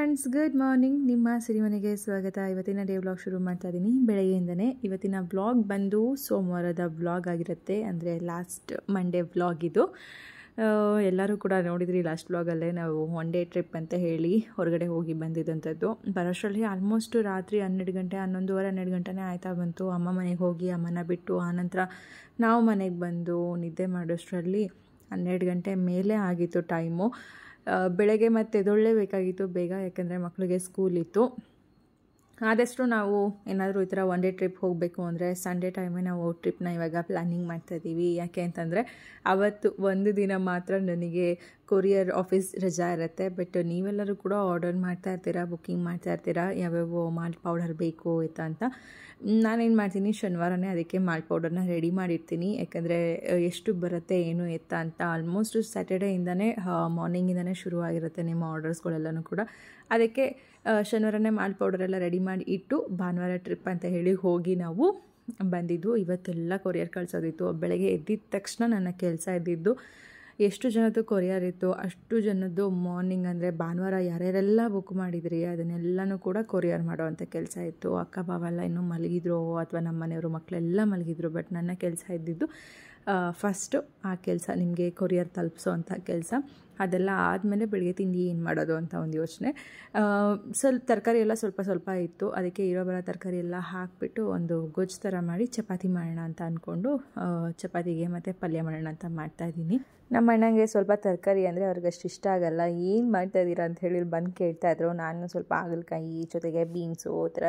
Friends, good morning. ನಿಮ್ಮ ಸಿರಿಮನೆಗೆ ಸ್ವಾಗತ. ಇವತ್ತಿನ ಡೇ ವ್ಲಾಗ್ ಶುರು ಮಾಡ್ತಾ ಇದ್ದೀನಿ ಬೆಳಗ್ಗೆಯಿಂದನೇ. ಇವತ್ತಿನ ವ್ಲಾಗ್ ಬಂದು ಸೋಮವಾರದ ವ್ಲಾಗ್ ಆಗಿರುತ್ತೆ, ಅಂದರೆ ಲಾಸ್ಟ್ ಮಂಡೇ ವ್ಲಾಗ್ ಇದು. ಎಲ್ಲರೂ ಕೂಡ ನೋಡಿದ್ರಿ ಲಾಸ್ಟ್ ವ್ಲಾಗಲ್ಲೇ ನಾವು ಒನ್ ಡೇ ಟ್ರಿಪ್ ಅಂತ ಹೇಳಿ ಹೊರಗಡೆ ಹೋಗಿ ಬಂದಿದ್ದಂಥದ್ದು. ಬರೋಷ್ಟರಲ್ಲಿ ಆಲ್ಮೋಸ್ಟ್ ರಾತ್ರಿ 12 ಗಂಟೆ 11:30 ಗಂಟೆನೇ ಆಯ್ತಾ ಬಂತು. ಅಮ್ಮ ಮನೆಗೆ ಹೋಗಿ ಅಮ್ಮನ ಬಿಟ್ಟು ಆನಂತರ ನಾವು ಮನೆಗೆ ಬಂದು ನಿದ್ದೆ ಮಾಡೋಷ್ಟರಲ್ಲಿ 12 ಗಂಟೆ ಮೇಲೆ ಆಗಿತ್ತು ಟೈಮು. ಬೆಳಗ್ಗೆ ಮತ್ತೆ ಎದ್ದೇಳಲೇಬೇಕಾಗಿತ್ತು ಬೇಗ, ಯಾಕೆಂದರೆ ಮಕ್ಕಳಿಗೆ ಸ್ಕೂಲ್ ಇತ್ತು. ಆದಷ್ಟು ನಾವು ಏನಾದರೂ ಈ ಥರ ಒನ್ ಡೇ ಟ್ರಿಪ್ ಹೋಗಬೇಕು ಅಂದರೆ ಸಂಡೇ ಟೈಮೇ ನಾವು ಟ್ರಿಪ್ನ ಇವಾಗ ಪ್ಲ್ಯಾನಿಂಗ್ ಮಾಡ್ತಾಯಿದ್ದೀವಿ. ಯಾಕೆ ಅಂತಂದರೆ ಅವತ್ತು ಒಂದು ದಿನ ಮಾತ್ರ ನನಗೆ ಕೊರಿಯರ್ ಆಫೀಸ್ ರಜಾ ಇರುತ್ತೆ. ಬಟ್ ನೀವೆಲ್ಲರೂ ಕೂಡ ಆರ್ಡರ್ ಮಾಡ್ತಾ ಇರ್ತೀರಾ, ಬುಕ್ಕಿಂಗ್ ಮಾಡ್ತಾ ಇರ್ತೀರಾ ಯಾವ್ಯಾವ ಮಾಲ್ಟ್ ಪೌಡರ್ ಬೇಕು ಅಂತ. ನಾನೇನು ಮಾಡ್ತೀನಿ, ಶನಿವಾರನೇ ಅದಕ್ಕೆ ಮಾಲ್ಟ್ ಪೌಡರ್ನ ರೆಡಿ ಮಾಡಿರ್ತೀನಿ. ಯಾಕಂದರೆ ಎಷ್ಟು ಬರುತ್ತೆ ಏನು ಎತ್ತ ಅಂತ ಆಲ್ಮೋಸ್ಟ್ ಸ್ಯಾಟರ್ಡೇಯಿಂದನೇ ಮಾರ್ನಿಂಗಿಂದನೇ ಶುರು ಆಗಿರುತ್ತೆ ನಿಮ್ಮ ಆರ್ಡರ್ಸ್ಗಳೆಲ್ಲನೂ ಕೂಡ. ಅದಕ್ಕೆ ಶನಿವಾರನೇ ಮಾಲ್ಟ್ ಪೌಡರೆಲ್ಲ ರೆಡಿ ಮಾಡಿ ಇಟ್ಟು ಭಾನುವಾರ ಟ್ರಿಪ್ ಅಂತ ಹೇಳಿ ಹೋಗಿ ನಾವು ಬಂದಿದ್ದು. ಇವತ್ತೆಲ್ಲ ಕೊರಿಯರ್ ಕಳಿಸೋದಿತ್ತು. ಬೆಳಗ್ಗೆ ಎದ್ದಿದ ತಕ್ಷಣ ನನ್ನ ಕೆಲಸ ಇದ್ದಿದ್ದು ಎಷ್ಟು ಜನದ್ದು ಕೊರಿಯರ್ ಇತ್ತು ಅಷ್ಟು ಜನದ್ದು ಮಾರ್ನಿಂಗ್, ಅಂದರೆ ಭಾನುವಾರ ಯಾರ್ಯಾರೆಲ್ಲ ಬುಕ್ ಮಾಡಿದ್ರಿ ಅದನ್ನೆಲ್ಲನೂ ಕೂಡ ಕೊರಿಯರ್ ಮಾಡೋವಂಥ ಕೆಲಸ ಇತ್ತು. ಅಕ್ಕ ಬಾವ ಎಲ್ಲ ಇನ್ನೂ ಮಲಗಿದ್ರು ಅಥವಾ ನಮ್ಮ ಮನೆಯವರು ಮಕ್ಕಳೆಲ್ಲ ಮಲಗಿದ್ರು. ಬಟ್ ನನ್ನ ಕೆಲಸ ಇದ್ದಿದ್ದು ಫಸ್ಟು ಆ ಕೆಲಸ, ನಿಮಗೆ ಕೊರಿಯರ್ ತಲುಪಿಸೋ ಅಂಥ ಕೆಲಸ. ಅದೆಲ್ಲ ಆದಮೇಲೆ ಬೆಳಗ್ಗೆ ತಿಂಡಿ ಏನು ಮಾಡೋದು ಅಂತ ಒಂದು ಯೋಚನೆ. ಸ್ವಲ್ಪ ತರಕಾರಿ ಎಲ್ಲ ಸ್ವಲ್ಪ ಇತ್ತು. ಅದಕ್ಕೆ ಇರೋ ಬರೋ ತರಕಾರಿ ಎಲ್ಲ ಹಾಕಿಬಿಟ್ಟು ಒಂದು ಗೊಜ್ಜು ಥರ ಮಾಡಿ ಚಪಾತಿ ಮಾಡೋಣ ಅಂತ ಅಂದ್ಕೊಂಡು ಚಪಾತಿಗೆ ಮತ್ತು ಪಲ್ಯ ಮಾಡೋಣ ಅಂತ ಮಾಡ್ತಾಯಿದ್ದೀನಿ. ನಮ್ಮ ಅಣ್ಣಂಗೆ ಸ್ವಲ್ಪ ತರಕಾರಿ ಅಂದರೆ ಅವ್ರಿಗಷ್ಟು ಇಷ್ಟ ಆಗಲ್ಲ. ಏನು ಮಾಡ್ತಾಯಿದ್ದೀರಾ ಅಂತ ಹೇಳಿ ಬಂದು ಕೇಳ್ತಾಯಿದ್ರು. ನಾನು ಸ್ವಲ್ಪ ಹಾಗಲಕಾಯಿ ಜೊತೆಗೆ ಬೀನ್ಸು ಥರ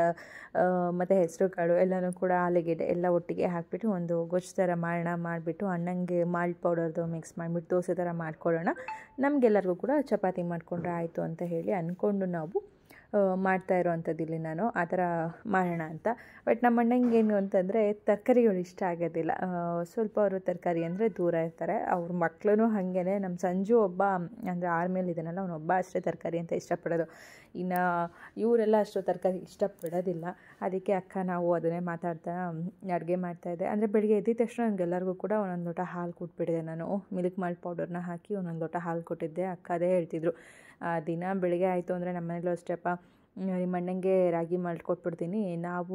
ಮತ್ತು ಹೆಸರು ಕಾಳು ಎಲ್ಲನೂ ಕೂಡ ಆಲೂಗೆಡ್ಡೆ ಎಲ್ಲ ಒಟ್ಟಿಗೆ ಹಾಕಿಬಿಟ್ಟು ಒಂದು ಗೊಜ್ಜು ಥರ ಮಾಡಿಬಿಟ್ಟು ಅಣ್ಣಂಗೆ ಮಾಲ್ಟ್ ಪೌಡರ್ದು ಮಿಕ್ಸ್ ಮಾಡಿಬಿಟ್ಟು ದೋಸೆ ಥರ ಮಾಡ್ಕೊಳ್ಳೋಣ, ನಮಗೆಲ್ಲರಿಗೂ ಕೂಡ ಚಪಾತಿ ಮಾಡಿಕೊಂಡ್ರೆ ಆಯಿತು ಅಂತ ಹೇಳಿ ಅಂದ್ಕೊಂಡು ನಾವು ಮಾಡ್ತಾ ಇರೋವಂಥದ್ದು ಇಲ್ಲಿ ನಾನು ಆ ಥರ ಮಾಡೋಣ ಅಂತ. ಬಟ್ ನಮ್ಮ ಅಣ್ಣಂಗೆ ಏನು ಅಂತಂದರೆ ತರಕಾರಿಗಳು ಇಷ್ಟ ಆಗೋದಿಲ್ಲ. ಸ್ವಲ್ಪ ಅವರು ತರಕಾರಿ ಅಂದರೆ ದೂರ ಇರ್ತಾರೆ. ಅವ್ರ ಮಕ್ಕಳು ಹಾಗೇ. ನಮ್ಮ ಸಂಜು ಒಬ್ಬ ಅಂದರೆ ಆರ್ಮಿಯಲ್ಲಿ ಇದ್ದಾನಲ್ಲ, ಅವನೊಬ್ಬ ಅಷ್ಟೇ ತರಕಾರಿ ಅಂತ ಇಷ್ಟಪಡೋದು. ಇನ್ನು ಇವರೆಲ್ಲ ಅಷ್ಟು ತರಕಾರಿ ಇಷ್ಟಪಡೋದಿಲ್ಲ. ಅದಕ್ಕೆ ಅಕ್ಕ ನಾವು ಅದನ್ನೇ ಮಾತಾಡ್ತಾ ಅಡುಗೆ ಮಾಡ್ತಾಯಿದ್ದೆ. ಅಂದರೆ ಬೆಳಗ್ಗೆ ಎದ್ದಿದ ತಕ್ಷಣ ನಮಗೆಲ್ಲರಿಗೂ ಕೂಡ ಒಂದೊಂದು ಲೋಟ ಹಾಲು ಕೊಟ್ಬಿಟ್ಟಿದೆ. ನಾನು ಮಿಲ್ಕ್ ಮಾಲ್ಟ್ ಪೌಡರ್ನ ಹಾಕಿ ಒಂದೊಂದು ಲೋಟ ಹಾಲು ಕೊಟ್ಟಿದ್ದೆ. ಅಕ್ಕ ಅದೇ ಹೇಳ್ತಿದ್ರು, ದಿನ ಬೆಳಗ್ಗೆ ಆಯಿತು ಅಂದರೆ ನಮ್ಮ ಮನೇಲೂ ಅಷ್ಟೇಪ್ಪ, ನಿಮ್ಮ ಅಣ್ಣಂಗೆ ರಾಗಿ ಮಾಲ್ಟ್ ಕೊಟ್ಬಿಡ್ತೀನಿ, ನಾವು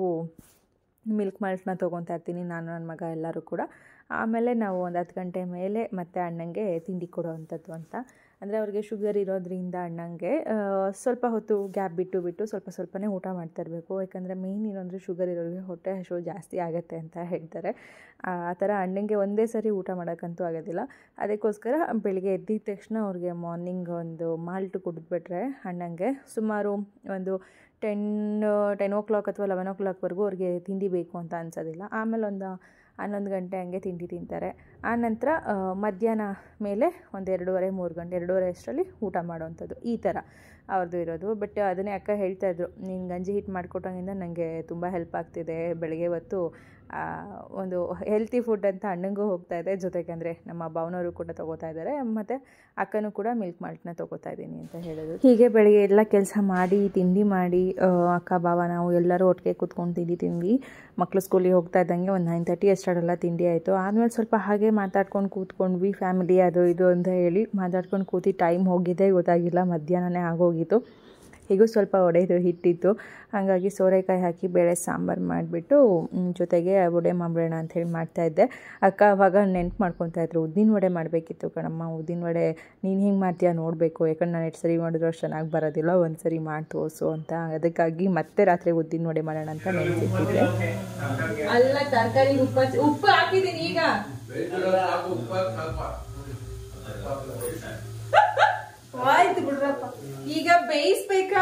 ಮಿಲ್ಕ್ ಮಾಲ್ಟ್ನ ತೊಗೊತಾ ಇರ್ತೀನಿ ನಾನು ನನ್ನ ಮಗ ಎಲ್ಲರೂ ಕೂಡ. ಆಮೇಲೆ ನಾವು ಒಂದು 10 ಗಂಟೆ ಮೇಲೆ ಮತ್ತೆ ಅಣ್ಣಂಗೆ ತಿಂಡಿ ಕೊಡೋವಂಥದ್ದು ಅಂತ. ಅಂದರೆ ಅವ್ರಿಗೆ ಶುಗರ್ ಇರೋದ್ರಿಂದ ಅಣ್ಣಂಗೆ ಸ್ವಲ್ಪ ಹೊತ್ತು ಗ್ಯಾಪ್ ಬಿಟ್ಟು ಸ್ವಲ್ಪನೇ ಊಟ ಮಾಡ್ತಾ ಇರಬೇಕು. ಯಾಕಂದರೆ ಮೇಯ್ನ್ ಏನಂದರೆ ಶುಗರ್ ಇರೋರಿಗೆ ಹೊಟ್ಟೆ ಹಸಿವು ಜಾಸ್ತಿ ಆಗುತ್ತೆ ಅಂತ ಹೇಳ್ತಾರೆ. ಆ ಥರ ಅಣ್ಣಂಗೆ ಒಂದೇ ಸರಿ ಊಟ ಮಾಡೋಕ್ಕಂತೂ ಆಗೋದಿಲ್ಲ. ಅದಕ್ಕೋಸ್ಕರ ಬೆಳಿಗ್ಗೆ ಎದ್ದಿದ ತಕ್ಷಣ ಅವ್ರಿಗೆ ಮಾರ್ನಿಂಗ್ ಒಂದು ಮಾಲ್ಟ್ ಕುಡಿದ್ಬಿಟ್ರೆ ಅಣ್ಣಂಗೆ ಸುಮಾರು ಒಂದು 10 o'clock ಅಥವಾ 11 o'clockವರೆಗೂ ಅವ್ರಿಗೆ ತಿಂಡಿ ಬೇಕು ಅಂತ ಅನ್ಸೋದಿಲ್ಲ. ಆಮೇಲೆ ಒಂದು 11 ಗಂಟೆ ಹಂಗೆ ತಿಂಡಿ ತಿಂತಾರೆ. ಆನಂತರ ಮಧ್ಯಾಹ್ನ ಮೇಲೆ ಒಂದು 2:30-3 ಗಂಟೆ 2:30 ಅಷ್ಟರಲ್ಲಿ ಊಟ ಮಾಡೋವಂಥದ್ದು, ಈ ಥರ ಅವ್ರದ್ದು ಇರೋದು. ಬಟ್ ಅದನ್ನೇ ಅಕ್ಕ ಹೇಳ್ತಾಯಿದ್ರು, ನೀನು ಗಂಜಿ ಹಿಟ್ಟು ಮಾಡಿಕೊಟ್ಟಂಗಿಂದ ನನಗೆ ತುಂಬ ಹೆಲ್ಪ್ ಆಗ್ತಿದೆ. ಬೆಳಗ್ಗೆ ಹೊತ್ತು ಒಂದು ಹೆಲ್ತಿ ಫುಡ್ ಅಂತ ಅಣ್ಣಂಗೂ ಹೋಗ್ತಾಯಿದೆ, ಜೊತೆಗೆ ಅಂದರೆ ನಮ್ಮ ಭಾವನವರು ಕೂಡ ತೊಗೋತಾ ಇದ್ದಾರೆ, ಮತ್ತು ಅಕ್ಕನೂ ಕೂಡ ಮಿಲ್ಕ್ ಮಾಲ್ಟ್ನ ತೊಗೋತಾ ಇದ್ದೀನಿ ಅಂತ ಹೇಳಿದ್ರು. ಹೀಗೆ ಬೆಳಗ್ಗೆ ಎಲ್ಲ ಕೆಲಸ ಮಾಡಿ ತಿಂಡಿ ಮಾಡಿ ಅಕ್ಕ ಭಾವ ನಾವು ಎಲ್ಲರೂ ಒಟ್ಟಿಗೆ ಕೂತ್ಕೊಂಡು ತಿಂಡಿ ತಿಂದ್ವಿ. ಮಕ್ಕಳು ಸ್ಕೂಲಿಗೆ ಹೋಗ್ತಾ ಇದ್ದಂಗೆ ಒಂದು 9:30 ಅಷ್ಟರಲ್ಲ ತಿಂಡಿ ಆಯಿತು. ಆದಮೇಲೆ ಸ್ವಲ್ಪ ಹಾಗೆ ಮಾತಾಡ್ಕೊಂಡು ಕೂತ್ಕೊಂಡ್ವಿ, ಫ್ಯಾಮಿಲಿ ಅದು ಇದು ಅಂತ ಹೇಳಿ ಮಾತಾಡ್ಕೊಂಡು ಕೂತಿ ಟೈಮ್ ಹೋಗಿದ್ದೇ ಗೊತ್ತಾಗಿಲ್ಲ, ಮಧ್ಯಾಹ್ನನೇ ಆಗೋಗಿತ್ತು. ಹೀಗೂ ಸ್ವಲ್ಪ ಒಡೆದು ಹಿಟ್ಟಿತ್ತು, ಹಾಗಾಗಿ ಸೋರೆಕಾಯಿ ಹಾಕಿ ಬೇಳೆ ಸಾಂಬಾರು ಮಾಡಿಬಿಟ್ಟು ಜೊತೆಗೆ ವಡೆ ಮಾಡೋಣ ಅಂಥೇಳಿ ಮಾಡ್ತಾಯಿದ್ದೆ. ಅಕ್ಕ ಅವಾಗ ನೆನ್ಪು ಮಾಡ್ಕೊತಾಯಿದ್ರು, ಉದ್ದಿನ ವಡೆ ಮಾಡಬೇಕಿತ್ತು ಕಣಮ್ಮ, ಉದ್ದಿನ ವಡೆ ನೀನು ಹಿಂಗೆ ಮಾಡ್ತೀಯಾ ನೋಡಬೇಕು, ಯಾಕಂದ್ರೆ ನಾನು ಎಷ್ಟು ಸರಿ ಮಾಡಿದ್ರು ಅಷ್ಟು ಚೆನ್ನಾಗಿ ಬರೋದಿಲ್ಲ, ಒಂದು ಸರಿ ಮಾಡಿ ತೋರಿಸು ಅಂತ. ಅದಕ್ಕಾಗಿ ಮತ್ತೆ ರಾತ್ರಿ ಉದ್ದಿನ ವಡೆ ಮಾಡೋಣ ಅಂತ ನೆನೆಸಿಟ್ಟಿದ್ದೆ. ಅಲ್ಲ ತರಕಾರಿ ಉಪ್ಪು ಹಾಕಿದ್ದೀನಿ ಈಗ. ಆಯ್ತು ಬಿಡ್ರಪ್ಪ, ಈಗ ಬೇಯಿಸ್ಬೇಕಾ?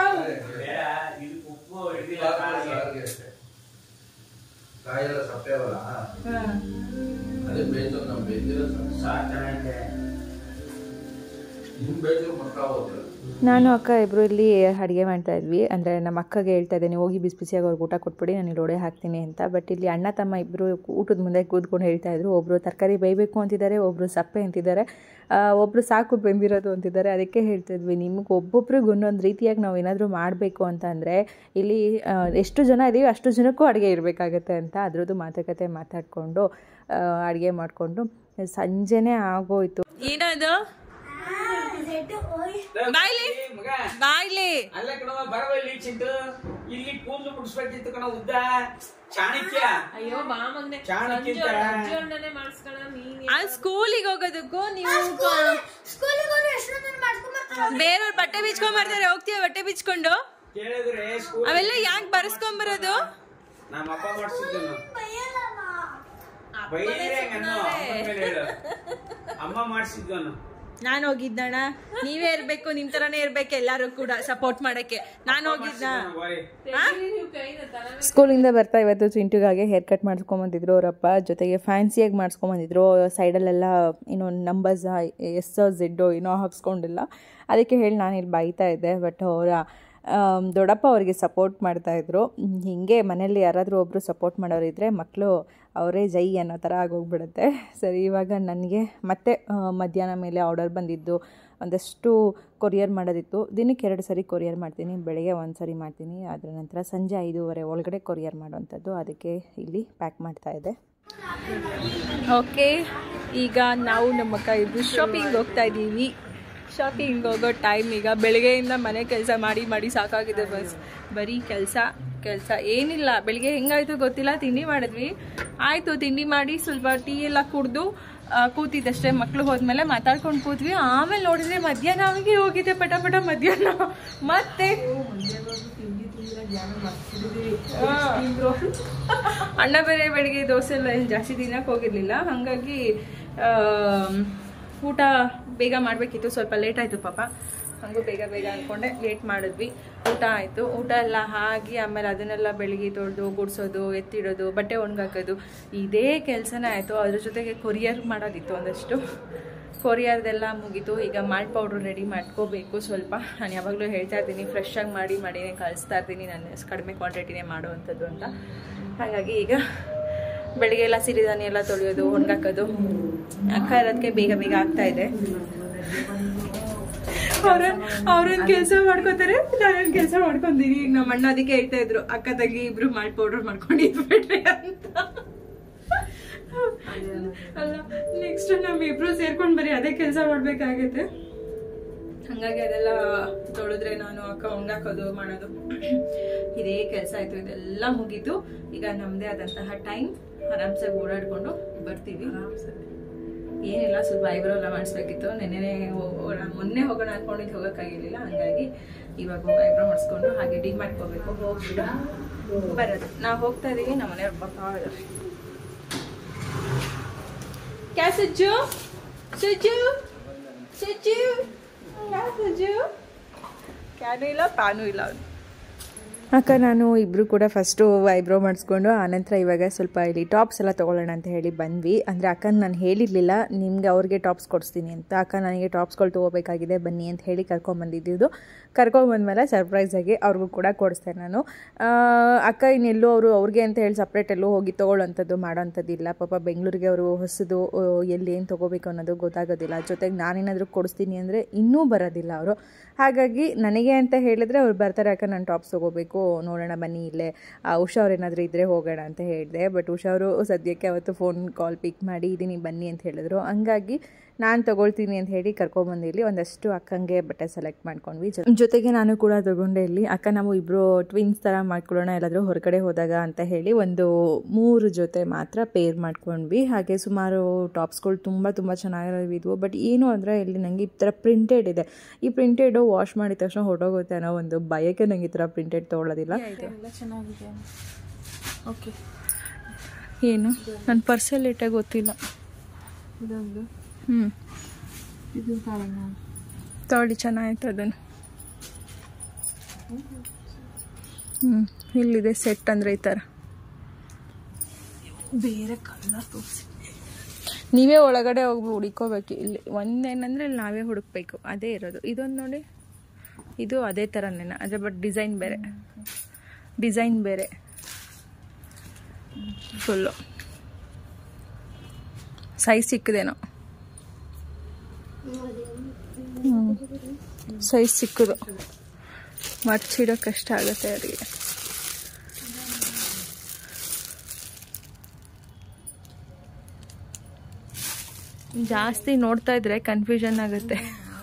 ನಾನು ಅಕ್ಕ ಇಬ್ಬರು ಇಲ್ಲಿ ಅಡುಗೆ ಮಾಡ್ತಾಯಿದ್ವಿ. ಅಂದರೆ ನಮ್ಮ ಅಕ್ಕಗೆ ಹೇಳ್ತಾ ಇದ್ದೀನಿ, ಹೋಗಿ ಬಿಸಿ ಬಿಸಿಯಾಗಿ ಅವ್ರಿಗೆ ಊಟ ಕೊಟ್ಬಿಡಿ, ನಾನು ಇಲ್ಲಿ ವಡೆ ಹಾಕ್ತೀನಿ ಅಂತ. ಬಟ್ ಇಲ್ಲಿ ಅಣ್ಣ ತಮ್ಮ ಇಬ್ಬರು ಊಟದ ಮುಂದೆ ಕೂತ್ಕೊಂಡು ಹೇಳ್ತಾಯಿದ್ರು, ಒಬ್ಬರು ತರಕಾರಿ ಬೇಯಬೇಕು ಅಂತಿದ್ದಾರೆ, ಒಬ್ಬರು ಸಪ್ಪೆ ಅಂತಿದ್ದಾರೆ, ಒಬ್ಬರು ಸಾಕು ಬೆಂದಿರೋದು ಅಂತಿದ್ದಾರೆ. ಅದಕ್ಕೆ ಹೇಳ್ತಿದ್ವಿ, ನಿಮಗೆ ಒಬ್ಬೊಬ್ರಿಗೆ ಒಂದೊಂದು ರೀತಿಯಾಗಿ ನಾವು ಏನಾದರೂ ಮಾಡಬೇಕು ಅಂತ ಅಂದರೆ ಇಲ್ಲಿ ಎಷ್ಟು ಜನ ಇದ್ದೀವಿ ಅಷ್ಟು ಜನಕ್ಕೂ ಅಡುಗೆ ಇರಬೇಕಾಗತ್ತೆ ಅಂತ ಅದರದ್ದು ಮಾತುಕತೆ ಮಾತಾಡಿಕೊಂಡು ಅಡುಗೆ ಮಾಡಿಕೊಂಡು ಸಂಜೆನೇ ಆಗೋಯ್ತು. ಏನದು ಬಾಯ್ಲಿ ಬಾಯ್ಲಿ ಅಲ್ಲ ಕಣವ ಬರವಲ್ಲಿ ಚಿಂಟು ಇಲ್ಲಿ ಕೂದಲು ಬಿಡಿಸ್ಬೇಕಿತ್ತು ಕಣ ಉದ್ದ ಚಾಣಕ್ಯ. ಅಯ್ಯೋ ಬಾ ಮಗ್ನೆ ಚಾಣಕ್ಯ ಮಾಡಿಸ್ಕೊಳ ನೀನ್ ಸ್ಕೂಲಿಗೆ ಹೋಗೋದಕ್ಕೂ ನೀವು ಬೇರೆಯವ್ರ ಬಟ್ಟೆ ಬಿಚ್ಕೊಂಡ್ ಬರ್ತಾರೆ, ಹೋಗ್ತೀವಿ ಬಟ್ಟೆ ಬಿಚ್ಕೊಂಡು. ಕೇಳಿದ್ರೆ ಅವೆಲ್ಲ ಯಾಕೆ ಬರ್ಸ್ಕೊಂಡ್ ಬರೋದು? ನಮ್ಮ ಅಪ್ಪ ಮಾಡಿಸಿದ್ದನು ಬೈರೆ ಅಮ್ಮ ಮಾಡಿಸಿದ್ದನು. ನಾನು ಹೋಗಿದ್ದಣ್ಣ, ನೀವೇ ಇರ್ಬೇಕು, ನಿಮ್ ತರಾನೇ ಇರ್ಬೇಕು ಎಲ್ಲಾರು ಕೂಡ ಸಪೋರ್ಟ್ ಮಾಡಕ್ಕೆ. ನಾನು ಹೋಗಿದ್ದ ಸ್ಕೂಲಿಂದ ಬರ್ತಾ ಇವತ್ತು ಚಿಂಟುಗಾಗೆ ಹೇರ್ ಕಟ್ ಮಾಡಿಸ್ಕೊಂಬಂದಿದ್ರು ಅವರಪ್ಪ, ಜೊತೆಗೆ ಫ್ಯಾನ್ಸಿಯಾಗಿ ಮಾಡಿಸ್ಕೊಂಬಂದಿದ್ರು. ಸೈಡಲ್ಲೆಲ್ಲ ಏನೋ ನಂಬರ್ಸ್ SZ ಏನೋ ಹಾಕ್ಸ್ಕೊಂಡಿಲ್ಲ, ಅದಕ್ಕೆ ಹೇಳಿ ನಾನು ಇಲ್ಲಿ ಬೈತಾ ಇದ್ದೆ. ಬಟ್ ಅವರ ದೊಡ್ಡಪ್ಪ ಅವರಿಗೆ ಸಪೋರ್ಟ್ ಮಾಡ್ತಾಯಿದ್ರು. ಹೀಗೆ ಮನೇಲಿ ಯಾರಾದರೂ ಒಬ್ಬರು ಸಪೋರ್ಟ್ ಮಾಡೋರಿದ್ದರೆ ಮಕ್ಕಳು ಅವರೇ ಜೈ ಅನ್ನೋ ಥರ ಆಗೋಗ್ಬಿಡುತ್ತೆ. ಸರಿ, ಇವಾಗ ನನಗೆ ಮತ್ತೆ ಮಧ್ಯಾಹ್ನ ಮೇಲೆ ಆರ್ಡರ್ ಬಂದಿದ್ದು ಒಂದಷ್ಟು ಕೊರಿಯರ್ ಮಾಡೋದಿತ್ತು. ದಿನಕ್ಕೆ 2 ಸರಿ ಕೊರಿಯರ್ ಮಾಡ್ತೀನಿ, ಬೆಳಗ್ಗೆ 1 ಸರಿ ಮಾಡ್ತೀನಿ, ಅದರ ನಂತರ ಸಂಜೆ 5:30 ಒಳಗಡೆ ಕೊರಿಯರ್ ಮಾಡೋವಂಥದ್ದು. ಅದಕ್ಕೆ ಇಲ್ಲಿ ಪ್ಯಾಕ್ ಮಾಡ್ತಾಯಿದ್ದೆ. ಓಕೆ, ಈಗ ನಾವು ನಮ್ಮ ಅಕ್ಕ ಇಬ್ಬರು ಶಾಪಿಂಗ್ ಹೋಗ್ತಾ ಇದ್ದೀವಿ. ಶಾಪಿಂಗ್ ಹೋಗೋ ಟೈಮ್ ಈಗ. ಬೆಳಗ್ಗೆಯಿಂದ ಮನೆ ಕೆಲಸ ಮಾಡಿ ಮಾಡಿ ಸಾಕಾಗಿದೆ, ಬರೀ ಕೆಲಸ ಏನಿಲ್ಲ. ಬೆಳಿಗ್ಗೆ ಹೆಂಗಾಯಿತು ಗೊತ್ತಿಲ್ಲ, ತಿಂಡಿ ಮಾಡಿದ್ವಿ, ಆಯಿತು ತಿಂಡಿ ಮಾಡಿ ಸ್ವಲ್ಪ ಟೀ ಎಲ್ಲ ಕುಡಿದು ಕೂತಿದ್ದಷ್ಟೇ. ಮಕ್ಕಳು ಹೋದ್ಮೇಲೆ ಮಾತಾಡ್ಕೊಂಡು ಕೂತ್ವಿ. ಆಮೇಲೆ ನೋಡಿದ್ರೆ ಮಧ್ಯಾಹ್ನ ಆಗಿ ಹೋಗಿದೆ, ಪಟ ಮಧ್ಯಾಹ್ನ. ಮತ್ತೆ ಅಣ್ಣ ಬೇರೆ ಬೆಳಿಗ್ಗೆ ದೋಸೆ ಎಲ್ಲ ಏನು ಜಾಸ್ತಿ ತಿನ್ನಕ್ಕೆ ಹೋಗಿರ್ಲಿಲ್ಲ, ಹಾಗಾಗಿ ಊಟ ಬೇಗ ಮಾಡಬೇಕಿತ್ತು. ಸ್ವಲ್ಪ ಲೇಟ್ ಆಯಿತು ಪಾಪ, ಹಂಗೂ ಬೇಗ ಅಂದ್ಕೊಂಡೆ ಲೇಟ್ ಮಾಡಿದ್ವಿ. ಊಟ ಆಯಿತು, ಊಟ ಎಲ್ಲ ಆಗಿ ಆಮೇಲೆ ಅದನ್ನೆಲ್ಲ ಬೆಳಿಗ್ಗೆ ತೊಳೆದು ಗುಡಿಸೋದು, ಎತ್ತಿಡೋದು, ಬಟ್ಟೆ ಒಣಗಾಕೋದು, ಇದೇ ಕೆಲಸನೇ ಆಯಿತು. ಅದ್ರ ಜೊತೆಗೆ ಕೊರಿಯರ್ ಮಾಡೋದಿತ್ತು ಒಂದಷ್ಟು. ಕೊರಿಯರ್ದೆಲ್ಲ ಮುಗೀತು. ಈಗ ಮಾಲ್ಟ್ ಪೌಡ್ರ್ ರೆಡಿ ಮಾಡ್ಕೋಬೇಕು ಸ್ವಲ್ಪ. ನಾನು ಯಾವಾಗಲೂ ಹೇಳ್ತಾ ಇರ್ತೀನಿ ಫ್ರೆಶ್ ಆಗಿ ಮಾಡಿನೇ ಕಳಿಸ್ತಾ ಇರ್ತೀನಿ, ನಾನು ಕಡಿಮೆ ಕ್ವಾಂಟಿಟಿನೇ ಮಾಡುವಂಥದ್ದು ಅಂತ. ಹಾಗಾಗಿ ಈಗ ಬೆಳಿಗ್ಗೆ ಎಲ್ಲ ಸಿರಿಧಾನ್ಯ ಎಲ್ಲ ತೊಳೆಯೋದು, ಒಣಗಾಕೋದು, ಅಕ್ಕ ಇರೋದಕ್ಕೆ ಬೇಗ ಆಗ್ತಾಯಿದೆ. ಅವ್ರೊಂದು ಕೆಲಸ ಮಾಡ್ಕೋತಾರೆ, ನಾನೊಂದು ಕೆಲಸ ಮಾಡ್ಕೊಂತೀನಿ. ಈಗ ನಮ್ಮ ಅಣ್ಣ ಅದಕ್ಕೆ ಹೇಳ್ತಾ ಇದ್ರು, ಅಕ್ಕ ತಂಗಿ ಇಬ್ರು ಮಾಲ್ಟ್ ಪೌಡರ್ ಮಾಡ್ಕೊಂಡಿದ್ಬಿಟ್ರೆ ಅಂತ. ಅಲ್ಲ, ನೆಕ್ಸ್ಟ್ ನಮ್ಮಿಬ್ರು ಸೇರ್ಕೊಂಡು ಬರೀ ಅದೇ ಕೆಲಸ ಮಾಡ್ಬೇಕಾಗತ್ತೆ. ಹಾಗಾಗಿ ಅದೆಲ್ಲ ತೊಳೆದ್ರೆ ನಾನು ಅಕ್ಕ ಒಣಗಾಕೋದು ಮಾಡೋದು ಇದೇ ಕೆಲಸ ಆಯ್ತು. ಇದೆಲ್ಲ ಮುಗೀತು. ಈಗ ನಮ್ಮದೇ ಆದಂತಹ ಟೈಮ್, ಆರಾಮ್ಸಾಗಿ ಓಡಾಡ್ಕೊಂಡು ಬರ್ತೀವಿ. ಏನಿಲ್ಲ, ಸ್ವಲ್ಪ ಐಬ್ರೋ ಎಲ್ಲ ಮಾಡಿಸ್ಬೇಕಿತ್ತು. ಮೊನ್ನೆ ಹೋಗೋಣ ಅನ್ಕೊಂಡಿದ್ದು, ಹೋಗೋಕ್ಕಾಗಿರ್ಲಿಲ್ಲ. ಹಂಗಾಗಿ ಇವಾಗ ಹೋಗಿ ಐಬ್ರೋ ಮಾಡಿಸ್ಕೊಂಡು ಹಾಗೆ ಡಿ ಮಾಡ್ಕೋಬೇಕು, ಹೋಗ್ಬಿಟ್ಟು ಬರೋದು. ನಾವು ಹೋಗ್ತಾ ಇದೀವಿ, ನಮ್ಮ ಮನೆಯವ್ರು ಬರ್ತಾ ಇದ್ದಾರೆ. ಕ್ಯಾ ಸಜ್ಜು ಸಜ್ಜು ಸಜ್ಜು ಸಜ್ಜು ಕ್ಯಾನು ಇಲ್ಲ ಪಾನು ಇಲ್ಲ. ಅವನು ಅಕ್ಕ ನಾನು ಇಬ್ಬರು ಕೂಡ ಫಸ್ಟು ಐಬ್ರೋ ಮಾಡಿಸ್ಕೊಂಡು ಆನಂತರ ಇವಾಗ ಸ್ವಲ್ಪ ಇಲ್ಲಿ ಟಾಪ್ಸ್ ಎಲ್ಲ ತೊಗೊಳ್ಳೋಣ ಅಂತ ಹೇಳಿ ಬಂದ್ವಿ. ಅಂದರೆ ಅಕ್ಕನ ನಾನು ಹೇಳಿರಲಿಲ್ಲ ನಿಮಗೆ ಅವ್ರಿಗೆ ಟಾಪ್ಸ್ ಕೊಡಿಸ್ತೀನಿ ಅಂತ. ಅಕ್ಕ ನನಗೆ ಟಾಪ್ಸ್ಗಳು ತೊಗೋಬೇಕಾಗಿದೆ ಬನ್ನಿ ಅಂತ ಹೇಳಿ ಕರ್ಕೊಂಬಂದಿದ್ದು. ಕರ್ಕೊಂಬಂದ್ಮೇಲೆ ಸರ್ಪ್ರೈಸಾಗಿ ಅವ್ರಿಗೂ ಕೂಡ ಕೊಡಿಸ್ತೇನೆ ನಾನು. ಅಕ್ಕ ಇನ್ನೆಲ್ಲೂ ಅವ್ರಿಗೆ ಅಂತ ಹೇಳಿ ಸಪ್ರೇಟ್ ಎಲ್ಲೂ ಹೋಗಿ ತೊಗೊಳ್ಳೋಂಥದ್ದು ಮಾಡೋಂಥದ್ದಿಲ್ಲ. ಪಾಪ ಬೆಂಗಳೂರಿಗೆ ಅವರು ಹೊಸದು, ಎಲ್ಲಿ ಏನು ತೊಗೋಬೇಕು ಅನ್ನೋದು ಗೊತ್ತಾಗೋದಿಲ್ಲ. ಜೊತೆಗೆ ನಾನೇನಾದರೂ ಕೊಡಿಸ್ತೀನಿ ಅಂದರೆ ಇನ್ನೂ ಬರೋದಿಲ್ಲ ಅವರು. ಹಾಗಾಗಿ ನನಗೆ ಅಂತ ಹೇಳಿದ್ರೆ ಅವ್ರು ಬರ್ತಾರೆ, ಅಕ್ಕ ನಾನು ಟಾಪ್ಸ್ ತೊಗೋಬೇಕು, ನೋಡೋಣ ಬನ್ನಿ ಇಲ್ಲೇ ಉಷಾ ಅವ್ರು ಏನಾದರೂ ಇದ್ದರೆ ಹೋಗೋಣ ಅಂತ ಹೇಳಿದೆ. ಬಟ್ ಉಷಾ ಅವರು ಸದ್ಯಕ್ಕೆ ಅವತ್ತು ಫೋನ್ ಕಾಲ್ ಪಿಕ್ ಮಾಡಿ ಇದೀನಿ ಬನ್ನಿ ಅಂತ ಹೇಳಿದ್ರು. ಹಂಗಾಗಿ ನಾನು ತೊಗೊಳ್ತೀನಿ ಅಂತ ಹೇಳಿ ಕರ್ಕೊಬಂದಿಲ್ಲಿ ಒಂದಷ್ಟು ಅಕ್ಕಂಗೆ ಬಟ್ಟೆ ಸೆಲೆಕ್ಟ್ ಮಾಡ್ಕೊಂಡ್ವಿ. ಜೊತೆಗೆ ನಾನು ಕೂಡ ತೊಗೊಂಡೆ ಇಲ್ಲಿ. ಅಕ್ಕ ನಾವು ಇಬ್ಬರು ಟ್ವಿನ್ಸ್ ಥರ ಮಾಡ್ಕೊಳ್ಳೋಣ ಎಲ್ಲಾದರೂ ಹೊರಗಡೆ ಹೋದಾಗ ಅಂತ ಹೇಳಿ ಒಂದು 3 ಜೊತೆ ಮಾತ್ರ ಪೇರ್ ಮಾಡ್ಕೊಂಡ್ವಿ. ಹಾಗೆ ಸುಮಾರು ಟಾಪ್ಸ್ಗಳು ತುಂಬ ಚೆನ್ನಾಗಿರೋವಿದ್ವು. ಬಟ್ ಏನು ಅಂದರೆ ಇಲ್ಲಿ ನನಗೆ ಈ ಥರ ಪ್ರಿಂಟೆಡ್ ಇದೆ. ಈ ಪ್ರಿಂಟೆಡು ವಾಶ್ ಮಾಡಿದ ತಕ್ಷಣ ಹೊರಟೋಗುತ್ತೆ ಅನ್ನೋ ಒಂದು ಭಯಕ್ಕೆ ನನಗೆ ಈ ಥರ ಪ್ರಿಂಟೆಡ್ ತೊಗೊಳ್ಳೋದಿಲ್ಲ. ಚೆನ್ನಾಗಿದೆ. ಓಕೆ, ಏನು ನನ್ನ ಪರ್ಸಲ್ಲಿ ಇಟ್ಟಾಗ ಗೊತ್ತಿಲ್ಲ. ಇದೊಂದು ಇದು ತೊಳಿ ಚೆನ್ನಾಗಿತ್ತು ಅದನ್ನು. ಇಲ್ಲಿದೆ ಸೆಟ್ ಅಂದರೆ ಈ ಥರ ಬೇರೆ ಕಲರ್ ತೋರಿಸಿ. ನೀವೇ ಒಳಗಡೆ ಹೋಗಿ ಹುಡುಕೋಬೇಕು. ಇಲ್ಲಿ ಒಂದೇನಂದರೆ ಇಲ್ಲಿ ನಾವೇ ಹುಡುಕ್ಬೇಕು, ಅದೇ ಇರೋದು. ಇದೊಂದು ನೋಡಿ, ಇದು ಅದೇ ಥರನೇ, ಆದರೆ ಬಟ್ ಡಿಸೈನ್ ಬೇರೆ ಫುಲ್ಲು. ಸೈಜ್ ಸಿಕ್ಕಿದೇನೋ, ಸೈಜ್ ಸಿಕ್ಕದು ಮಡ್ಚಿಡೋ ಕಷ್ಟ ಆಗುತ್ತೆ ಅವರಿಗೆ. ಜಾಸ್ತಿ ನೋಡ್ತಾ ಇದ್ರೆ ಕನ್ಫ್ಯೂಷನ್ ಆಗುತ್ತೆ.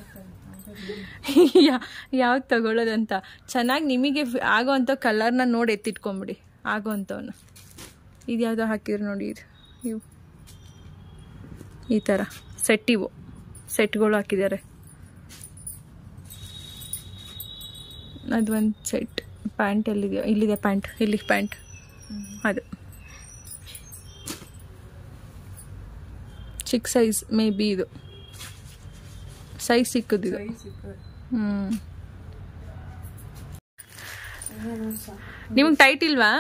ಯಾವ್ದು ತಗೊಳ್ಳೋದಂತ. ಚೆನ್ನಾಗಿ ನಿಮಗೆ ಆಗೋ ಅಂಥ ಕಲರ್ನ ನೋಡಿ ಎತ್ತಿಟ್ಕೊಂಬಿಡಿ, ಆಗೋ ಅಂಥವನ್ನ. ಇದು ಯಾವುದೋ ಹಾಕಿದ್ರು ನೋಡಿ, ಇವು ಈ ಥರ ಸೆಟ್ಗಳು ಹಾಕಿದ್ದಾರೆ. ಅದು ಒಂದು ಸೆಟ್. ಪ್ಯಾಂಟ್ ಎಲ್ಲಿದೆಯೋ, ಇಲ್ಲಿದೆ ಪ್ಯಾಂಟ್, ಇಲ್ಲಿ ಪ್ಯಾಂಟ್ ಅದು ಚಿಕ್ಕ ಸೈಜ್ ಮೇ ಬಿ. ಇದು ಸೈಜ್ ಸಿಕ್ಕದಿದೆ. ನಿಮಗೆ ಟೈಟ್ ಇಲ್ವಾ?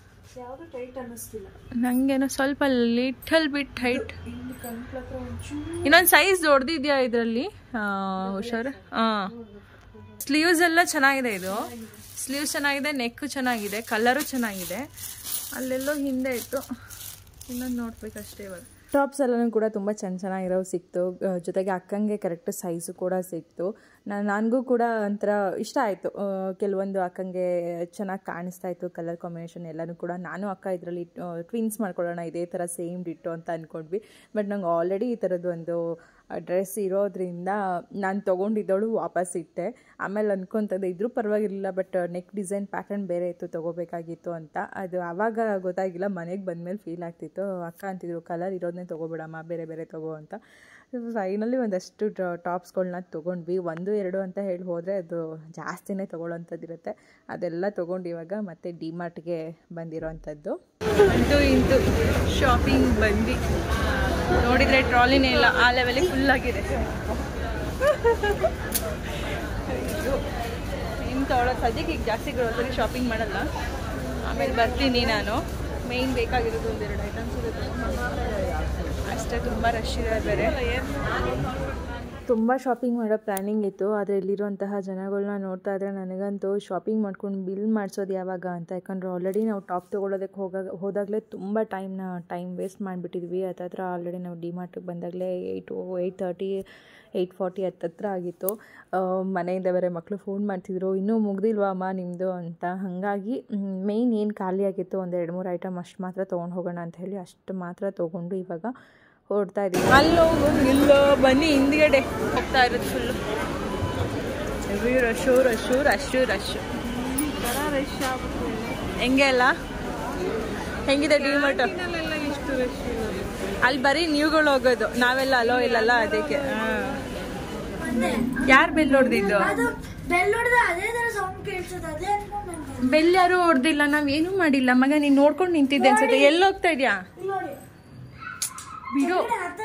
ನಂಗೇನೋ ಸ್ವಲ್ಪ ಲಿಟಲ್ ಬಿಟ್ ಟೈಟ್. ಇನ್ನೊಂದು ಸೈಜ್ ದೊಡ್ಡದಿದೆಯಾ ಇದರಲ್ಲಿ? ಹುಷಾರು. ಸ್ಲೀವ್ಸ್ ಎಲ್ಲ ಚೆನ್ನಾಗಿದೆ. ಇದು ಸ್ಲೀವ್ಸ್ ಚೆನ್ನಾಗಿದೆ, ನೆಕ್ ಚೆನ್ನಾಗಿದೆ, ಕಲರು ಚೆನ್ನಾಗಿದೆ. ಅಲ್ಲೆಲ್ಲೋ ಹಿಂದೆ ಇತ್ತು, ಇನ್ನೊಂದು ನೋಡ್ಬೇಕಷ್ಟೇ. ಇವಾಗ ಟಾಪ್ಸ್ ಎಲ್ಲನೂ ಕೂಡ ತುಂಬ ಚೆನ್ನಾಗಿರೋ ಸಿಕ್ತು. ಜೊತೆಗೆ ಅಕ್ಕಂಗೆ ಕರೆಕ್ಟ್ ಸೈಜು ಕೂಡ ಸಿಕ್ತು. ನನಗೂ ಕೂಡ ಒಂಥರ ಇಷ್ಟ ಆಯಿತು. ಕೆಲವೊಂದು ಅಕ್ಕಂಗೆ ಚೆನ್ನಾಗಿ ಕಾಣಿಸ್ತಾ ಇತ್ತು ಕಲರ್ ಕಾಂಬಿನೇಷನ್ ಎಲ್ಲನೂ ಕೂಡ. ನಾನು ಅಕ್ಕ ಇದರಲ್ಲಿ ಟ್ವಿನ್ಸ್ ಮಾಡ್ಕೊಳ್ಳೋಣ ಇದೇ ಥರ ಸೇಮ್ ಡಿಟ್ಟು ಅಂತ ಅಂದ್ಕೊಂಡ್ವಿ. ಬಟ್ ನಂಗೆ ಆಲ್ರೆಡಿ ಈ ಥರದ್ದು ಒಂದು ಡ್ರೆಸ್ ಇರೋದ್ರಿಂದ ನಾನು ತೊಗೊಂಡಿದ್ದವಳು ವಾಪಸ್ ಇಟ್ಟೆ. ಆಮೇಲೆ ಅಂದ್ಕೊತದ್ದು ಇದ್ರೂ ಪರವಾಗಿರಲಿಲ್ಲ, ಬಟ್ ನೆಕ್ ಡಿಸೈನ್ ಪ್ಯಾಟರ್ನ್ ಬೇರೆ ಇತ್ತು, ತೊಗೋಬೇಕಾಗಿತ್ತು ಅಂತ. ಅದು ಆವಾಗ ಗೊತ್ತಾಗಿಲ್ಲ, ಮನೆಗೆ ಬಂದಮೇಲೆ ಫೀಲ್ ಆಗ್ತಿತ್ತು. ಅಕ್ಕ ಅಂತಿದ್ರು ಕಲರ್ ಇರೋದನ್ನೇ ತೊಗೋಬೇಡಮ್ಮ, ಬೇರೆ ಬೇರೆ ತೊಗೋ ಅಂತ. ಫೈನಲಿ ಒಂದಷ್ಟು ಟಾಪ್ಸ್ಗಳನ್ನ ತೊಗೊಂಡ್ವಿ. 1, 2 ಅಂತ ಹೇಳಿ ಹೋದರೆ ಅದು ಜಾಸ್ತಿನೇ ತೊಗೊಳ್ಳೋಂಥದ್ದಿರುತ್ತೆ. ಅದೆಲ್ಲ ತೊಗೊಂಡು ಇವಾಗ ಮತ್ತೆ ಡಿಮಾರ್ಟ್ಗೆ ಬಂದಿರೋ ಅಂಥದ್ದು. ಇಂತು ಶಾಪಿಂಗ್ ಬಂದು ನೋಡಿದರೆ ಟ್ರಾಲಿನೇ ಇಲ್ಲ, ಆ ಲೆವೆಲಿಗೆ ಫುಲ್ಲಾಗಿದೆ. ಇನ್ನು ತೊಗೊಳೋದು ಸದ್ಯಕ್ಕೆ ಈಗ ಜಾಸ್ತಿ ಗ್ರೋಸರಿ ಶಾಪಿಂಗ್ ಮಾಡಲ್ಲ, ಆಮೇಲೆ ಬರ್ತೀನಿ ನಾನು. ಮೇಯ್ನ್ ಬೇಕಾಗಿರೋದು 1-2 ಐಟಮ್ಸ್ ಇರುತ್ತೆ ಅಷ್ಟೇ. ತುಂಬ ರಶ್ ಇದೆ ಬೇರೆ. ತುಂಬ ಶಾಪಿಂಗ್ ಮಾಡೋ ಪ್ಲ್ಯಾನಿಂಗ್ ಇತ್ತು, ಆದರೆ ಇಲ್ಲಿರುವಂತಹ ಜನಗಳನ್ನ ನೋಡ್ತಾ ಇದ್ರೆ ನನಗಂತೂ ಶಾಪಿಂಗ್ ಮಾಡ್ಕೊಂಡು ಬಿಲ್ ಮಾಡಿಸೋದು ಯಾವಾಗ ಅಂತ. ಯಾಕಂದರೆ ಆಲ್ರೆಡಿ ನಾವು ಟಾಪ್ ತೊಗೊಳೋದಕ್ಕೆ ಹೋದಾಗಲೇ ತುಂಬ ಟೈಮ್ ವೇಸ್ಟ್ ಮಾಡಿಬಿಟ್ಟಿದ್ವಿ. ಹತ್ರ ಆಲ್ರೆಡಿ ನಾವು ಡಿಮಾರ್ಟಿಗೆ ಬಂದಾಗಲೇ 8:30 8:40 ಹತ್ತತ್ರ ಆಗಿತ್ತು. ಮನೆಯಿಂದ ಬೇರೆ ಮಕ್ಕಳು ಫೋನ್ ಮಾಡ್ತಿದ್ರು, ಇನ್ನೂ ಮುಗ್ದಿಲ್ವಾ ಅಮ್ಮ ನಿಮ್ಮದು ಅಂತ. ಹಾಗಾಗಿ ಮೇಯ್ನ್ ಏನು ಖಾಲಿ ಆಗಿತ್ತು 1-2-3 ಐಟಮ್ ಅಷ್ಟು ಮಾತ್ರ ತೊಗೊಂಡು ಹೋಗೋಣ ಅಂತ ಹೇಳಿ ಅಷ್ಟು ಮಾತ್ರ ತೊಗೊಂಡು ಇವಾಗ ಹೊರಡ್ತಾ ಇದ್ದೀವಿ. ಅಲ್ಲೋಗು ಇಲ್ಲೋ ಬನ್ನಿ, ಹಿಂದ್ಗಡೆ ಹೋಗ್ತಾ ಇರೋದು ಫುಲ್ಲು ರಶ್ಶು. ಹೆಂಗೆ ಅಲ್ಲ, ಹೆಂಗಿದೆ ಡಿಮಾರ್ಟ್? ಅಲ್ಲಿ ಬರೀ ನೀವುಗಳು ಹೋಗೋದು, ನಾವೆಲ್ಲ ಅಲೋ ಇಲ್ಲಲ್ಲ, ಅದಕ್ಕೆ. ಯಾರು ಬೆಲ್ ಹೊಡೆದಿದ್ದು? ಬೆಲ್ ಯಾರು ಹೊಡೆದಿಲ್ಲ, ನಾವೇನು ಮಾಡಿಲ್ಲ ಮಗ. ನೀನು ನೋಡ್ಕೊಂಡು ನಿಂತಿದ್ದೆ ಅನ್ಸುತ್ತೆ. ಎಲ್ಲಿ ಹೋಗ್ತಾ ಇದ್ಯಾ? ಬಿಡು,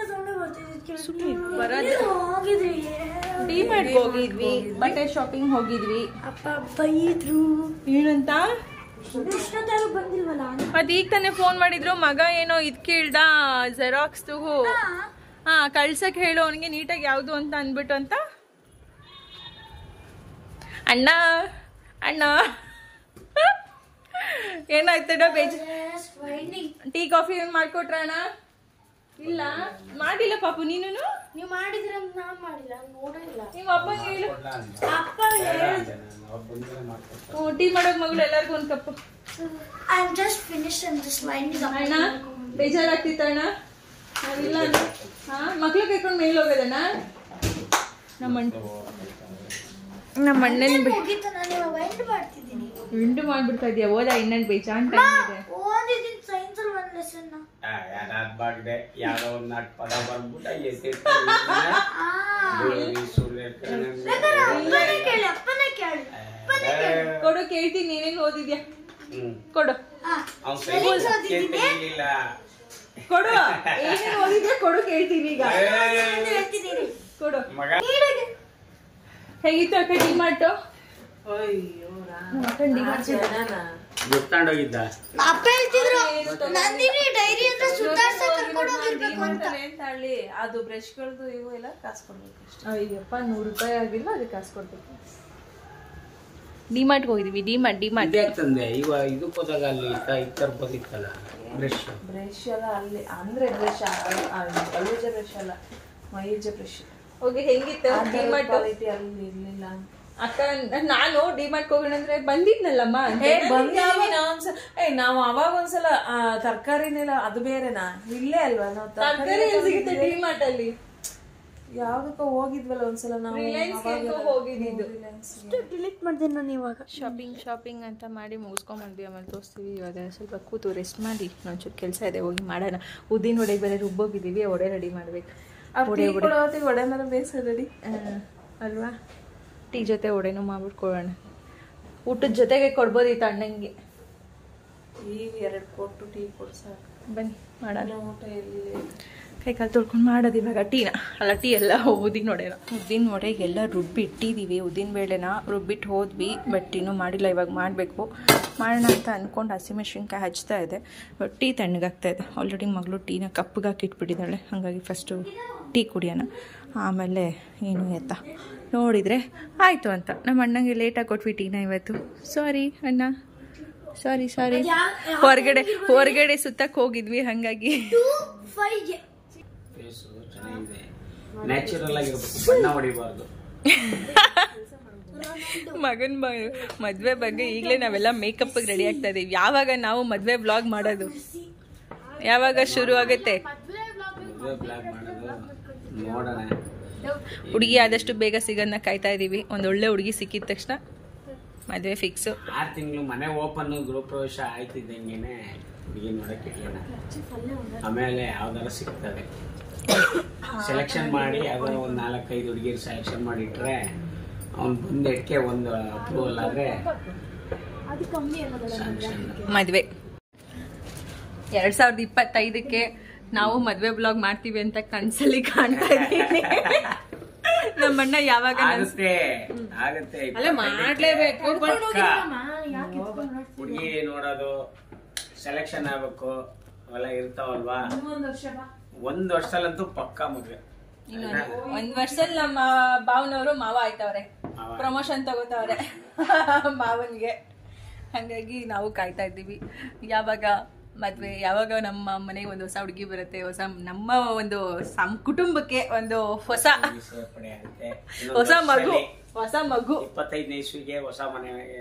ಡಿಮಾರ್ಟ್ಗೆ ಹೋಗಿದ್ವಿ, ಬಟ್ಟೆ ಶಾಪಿಂಗ್ ಹೋಗಿದ್ವಿ. ಅಪ್ಪ ಬೈದ್ರು ಏನಂತ? ಮತ್ತೆ ಈಗ ತಾನೇ ಫೋನ್ ಮಾಡಿದ್ರು, ಮಗ ಏನೋ ಇದ್ ಕೇಳ್ದ ಜೆರಾಕ್ಸ್ ಕಳ್ಸಕ್ ಹೇಳು ಅವನಿಗೆ ನೀಟಾಗಿ ಯಾವ್ದು ಅಂತ ಅಂದ್ಬಿಟ್ಟು ಅಂತ. ಅಣ್ಣ ಏನಾಯ್ತಡ? ಟೀ ಕಾಫಿ ಮಾಡ್ಕೊಟ್ರ ಅಣ್ಣ? ಇಲ್ಲ ಮಾಡಿಲ್ಲ ಪಾಪು. ನೀನು ನೀವು ಮಾಡಿದ್ರ ನಾನ್ ಮಾಡಿಲ್ಲ, ನೋಡಿಲ್ಲ. ನಿಮ್ಮ ಅಪ್ಪಂಗೆ ಹೇಳು. ಟೀ ಮಾಡೋಕ್ ಮಗಳು ಎಲ್ಲರಿಗೂ ಒಂದ್ ಕಪ್ಪು. I'm just finished and just winding up. ಅಣ್ಣ ಬೇಜಾರಾಗ್ತಿತ್ತಣ್ಣ? ನಾವಿಲ್ಲ ಮಕ್ಳು ಕರ್ಕೊಂಡು ಮೇಲೆ ಹೋಗೋದಣ್ಣ. ನಮ್ಮ ಅಣ್ಣನ ಮುಗೀತು, ನಾನು ವೈಂಡ್ ಮಾಡ್ತಿದ್ದೀನಿ. ವಿಂಡು ಮಾಡ್ಬಿಡ್ತಾ ಇದೀಯ? ಓದಾ ಇನ್ನೊಂದು ಬೇಜಾನ್ ಟೈಮ್ ಇದೆ. ಓದಿದ್ದೀನಿ ಸೈನ್ಸ್ ಅಲ್ಲಿ ಒಂದು ಲೆಸನ್. ಯಾರಾದ್ಬಾಗ್ದೆ ಯಾರೋ ಒಂದು 4 ಪದ ಬರ್ಬಿಟ್ಟ ಕೊಡು, ಕೇಳ್ತೀನಿ. ನೀನೇನು ಓದಿದ್ಯಾ? ಕೊಡು ಕೊಡು, ಏನೇನು ಓದಿದ್ಯಾ ಕೊಡು, ಕೇಳ್ತೀನಿ ಈಗ. ಕೊಡು. ಹೇಗಿತ್ತು ಅಕ್ಕ ಡಿಮಾರ್ಟ್? ಗೊತ್ತಾಂಡೋಗಿದ್ದ ಅಪ್ಪ ಹೇಳ್ತಿದ್ರು ನಂದಿನಿ ಡೈರಿ ಅಂತ ಸುತ್ತಾಡ್ಸಕ್ ಕರ್ಕೊಂಡು ಹೋಗಿರ್ಬೇಕು ಅಂತ. ಅದು ಬ್ರಷ್ಗಳದ್ದು ಇವು ಎಲ್ಲ ಕಾಸು ಕೊಡ್ಬೇಕು. ಅಯ್ಯಪ್ಪ, 100 ರೂಪಾಯಿ ಆಗಿಲ್ಲ, ಅದಕ್ಕೆ ಕಾಸು ಕೊಡ್ಬೇಕು. ಡಿಮಾರ್ಟ್ಗೆ ಹೋಗಿದ್ವಿ. ಡಿಮಾರ್ಟ್ ತಂದೆ ಈಗ ಇದಕ್ಕೆ ಹೋದಾಗ ಅಲ್ಲಿ ಇತ್ತಲ್ಲ ಬ್ರಷ್ ಎಲ್ಲ ಅಲ್ಲಿ ಅಂದ್ರೆ ಬ್ರಷ್ ಅಲೂಜ ಬ್ರಷ್ ಅಲ್ಲ, ಮಯೂಜ ಬ್ರಷ್. ಹೋಗಿ ಹೆಂಗಿತ್ತು ಡಿಮಾರ್ಟ್? ಅಲ್ಲಿ ಇರ್ಲಿಲ್ಲ ಅಕ್ಕ. ನಾನು ಡಿಮಾರ್ಟ್ಗೆ ಹೋಗೋಣ ಅಂದ್ರೆ ಬಂದಿದ್ನಲ್ಲಮ್ಮ. ನಾವು ಅವಾಗ ಒಂದ್ಸಲ ತರಕಾರಿನೆಲ್ಲ ಅದು ಬೇರೆನಾ? ಇಲ್ಲೇ ಅಲ್ವಾ ನಾವು ತರಕಾರಿ ಸಿಗುತ್ತೆ ಡಿಮಾರ್ಟ್ ಅಲ್ಲಿ? ಯಾವ್ದಕ್ಕೋ ಹೋಗಿದ್ವಲ್ಲ ಒಂದ್ಸಲ ನಾವು ಹೋಗಿದ್ದು ಡಿಲೀಟ್ ಮಾಡಿದೆ ನಾನು ಇವಾಗ. ಶಾಪಿಂಗ್ ಅಂತ ಮಾಡಿ ಮುಗಿಸ್ಕೊಂಡ್ಬಂದ್ವಿ. ಆಮೇಲೆ ತೋರಿಸ್ತೀವಿ. ಇವಾಗ ಸ್ವಲ್ಪ ಕೂತು ರೆಸ್ಟ್ ಮಾಡಿ ಒಂಚೂರು ಕೆಲಸ ಇದೆ, ಹೋಗಿ ಮಾಡೋಣ. ಉದ್ದಿನ ವಡೆಗೆ ಬೇರೆ ರುಬ್ಬೋಗಿದ್ದೀವಿ, ವಡೆ ರೆಡಿ ಮಾಡ್ಬೇಕು. ವಡೆ ಮೇಲೆ ಬೇಯಿಸೋ ರೆಡಿ ಅಲ್ವಾ? ಟೀ ಜೊತೆ ವಡೆನೂ ಮಾಡ್ಬಿಟ್ಕೊಳ್ಳೋಣ. ಊಟದ ಜೊತೆಗೆ ಕೊಡ್ಬೋದಿತ್ತು ಅಣ್ಣಂಗೆ. ಈಗ 2 ಕೊಟ್ಟು ಟೀ ಕೊಡ್ಸಾಕ ಬನ್ನಿ ಮಾಡೋಣ. ಊಟ ಎಲ್ಲಿ ಕೈ ಕಾಲು ತೊಳ್ಕೊಂಡು ಮಾಡೋದು ಇವಾಗ. ಟೀನ ಅಲ್ಲ, ಟೀ ಎಲ್ಲ ಉದ್ದಿನ ವಡೆನ. ಉದ್ದಿನ ವಡೆಗೆಲ್ಲ ರುಬ್ಬಿಟ್ಟಿದ್ದೀವಿ. ಉದ್ದಿನ ಬೇಳೆನ ರುಬ್ಬಿಟ್ಟು ಹೋದ್ವಿ, ಬಟ್ ಇನ್ನೂ ಮಾಡಿಲ್ಲ. ಇವಾಗ ಮಾಡಬೇಕು. ಮಾಡೋಣ ಅಂತ ಅಂದ್ಕೊಂಡು ಹಸಿಮೆಣ್ಸಿನ್ಕಾಯಿ ಹಚ್ತಾ ಇದೆ. ಬಟ್ ಟೀ ತಣ್ಣಗಾಗ್ತಾ ಇದೆ. ಆಲ್ರೆಡಿ ಮಗಳು ಟೀನ ಕಪ್ಪಗೆ ಹಾಕಿಟ್ಬಿಟ್ಟಿದ್ದಾಳೆ. ಹಾಗಾಗಿ ಫಸ್ಟು ಟೀ ಕುಡಿಯೋಣ, ಆಮೇಲೆ ಏನು ಎತ್ತ ನೋಡಿದರೆ ಆಯಿತು ಅಂತ. ನಮ್ಮ ಅಣ್ಣಂಗೆ ಲೇಟಾಗಿ ಕೊಟ್ವಿ ಟೀನ ಇವತ್ತು. ಸಾರಿ ಅಣ್ಣ, ಸಾರಿ. ಹೊರಗಡೆ ಸುತ್ತಕ್ಕೆ ಹೋಗಿದ್ವಿ, ಹಾಗಾಗಿ ನ್ಯಾಚುರಲ್ ಆಗಿರ್ಬೇಕು, ಬಣ್ಣ ಹೊಡಿಬಾರ್ದು. ಮಗನ್ ಮದ್ವೆ ಬಗ್ಗೆ ಈಗಲೇ ನಾವೆಲ್ಲ ಮೇಕಪ್ಗೆ ರೆಡಿ ಆಗ್ತಾ ಇದೀವಿ. ಯಾವಾಗ ನಾವು ಮದ್ವೆ ಬ್ಲಾಗ್ ಮಾಡೋದು? ಯಾವಾಗ ಶುರು ಆಗುತ್ತೆ? ಹುಡುಗಿ ಆದಷ್ಟು ಬೇಗ ಸಿಗೋದನ್ನ ಕಾಯ್ತಾ ಇದೀವಿ. ಒಂದೊಳ್ಳೆ ಹುಡುಗಿ ಸಿಕ್ಕಿದ ತಕ್ಷಣ ಮದ್ವೆ ಫಿಕ್ಸ್. 6 ತಿಂಗಳು ಮನೆ ಓಪನ್, ಗೃಹ ಪ್ರವೇಶ ಆಯ್ತಿದ್ದಂಗೆನೆ ಹುಡುಗಿ ನೋಡಕ್ಕೆ ಇಟ್ಕೊಳ್ಳೋಣ. ಆಮೇಲೆ ಯಾವ್ದಾರ ಸಿಗ್ತದೆ ಸೆಲೆಕ್ಷನ್ ಮಾಡಿ, ಯಾವ್ದಾರ ಒಂದು 4-5 ಹುಡುಗಿರು ಸೆಲೆಕ್ಷನ್ ಮಾಡಿಟ್ರೆ ಅವ್ನು ಬಂದು ಎಟ್ಕೆ ಒಂದು ಅಪ್ರೂವಲ್ ಆದ್ರೆ ಮದ್ವೆ. 2025ಕ್ಕೆ ನಾವು ಮದ್ವೆ ಬ್ಲಾಗ್ ಮಾಡ್ತೀವಿ ಅಂತ ಕನ್ಸಲ್ಲಿ ಕಾಣ್ತಾ ಇದ್ದೀನಿ. ನಮ್ಮಣ್ಣ ಯಾವಾಗ ಆಗತ್ತೆ ಮಾಡ್ಲೇಬೇಕು. ಹುಡುಗಿ ನೋಡೋದು, ಸೆಲೆಕ್ಷನ್ ಆಗ್ಬೇಕು, ಅವೆಲ್ಲ ಇರ್ತಾವಲ್ವಾ. 1 ವರ್ಷದಲ್ಲಂತೂ ಪಕ್ಕಾ ಮದ್ವೆ. 1 ವರ್ಷದಲ್ಲಿ ನಮ್ಮ ಭಾವನವರು ಮಾವ ಆಯ್ತವ್ರೆ, ಪ್ರಮೋಷನ್ ತಗೋತಾವ್ರೆ ಮಾವನ್ಗೆ. ಹಾಗಾಗಿ ನಾವು ಕಾಯ್ತಾ ಇದ್ದೀವಿ ಯಾವಾಗ ಮದ್ವೆ, ಯಾವಾಗ ನಮ್ಮ ಮನೆಗೆ ಒಂದು ಹೊಸ ಹುಡುಗಿ ಬರುತ್ತೆ, ನಮ್ಮ ಒಂದು ಕುಟುಂಬಕ್ಕೆ ಒಂದು ಹೊಸ ಮಗು 25ನೇ ಇಸ್ವಿಗೆ ಹೊಸ ಮನೆಗೆ